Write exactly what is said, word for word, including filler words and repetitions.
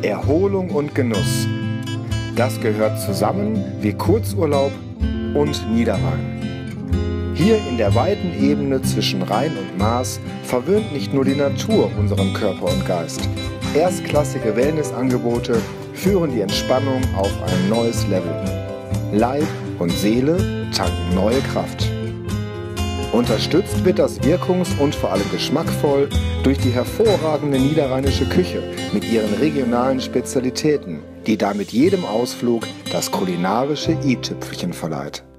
Erholung und Genuss. Das gehört zusammen wie Kurzurlaub und Niederrhein. Hier in der weiten Ebene zwischen Rhein und Maas verwöhnt nicht nur die Natur unseren Körper und Geist. Erstklassige Wellnessangebote führen die Entspannung auf ein neues Level. Leib und Seele tanken neue Kraft. Unterstützt wird das wirkungs- und vor allem geschmackvoll durch die hervorragende niederrheinische Küche mit ihren regionalen Spezialitäten, die damit jedem Ausflug das kulinarische i-Tüpfelchen verleiht.